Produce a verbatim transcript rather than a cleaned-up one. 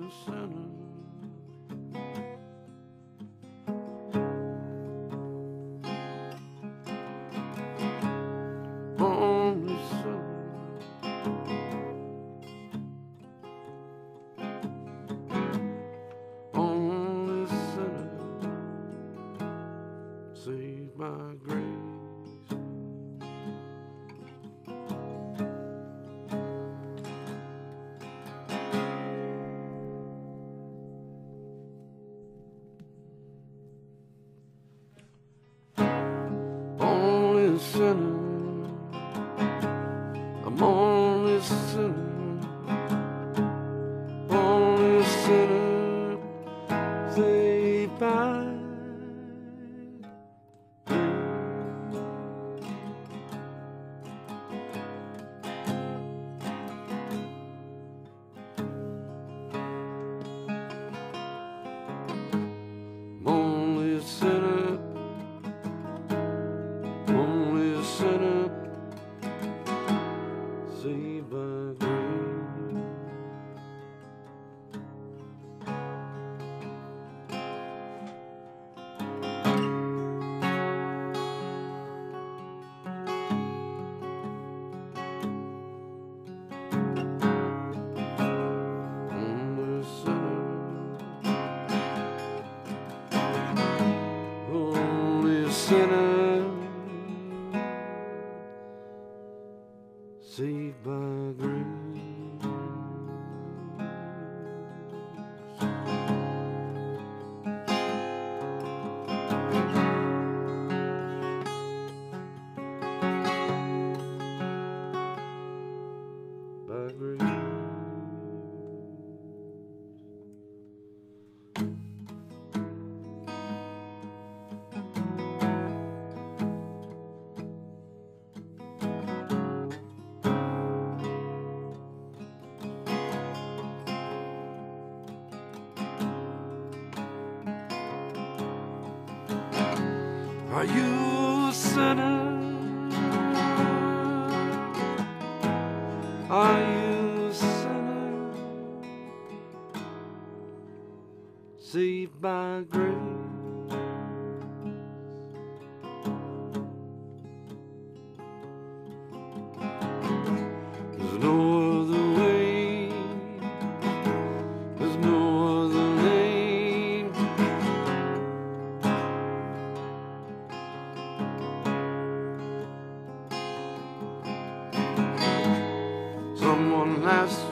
sinner. Only sinner. Only sinner. Saved by grace. Only sinner. I'm only a sinner. Only a sinner. Saved by only a sinner, only a sinner, saved by grace. Only a sinner. Only a sinner, saved by grace. By grace. Are you a sinner? Are you a sinner? Saved by grace. There's no other way. There's no other name. Someone has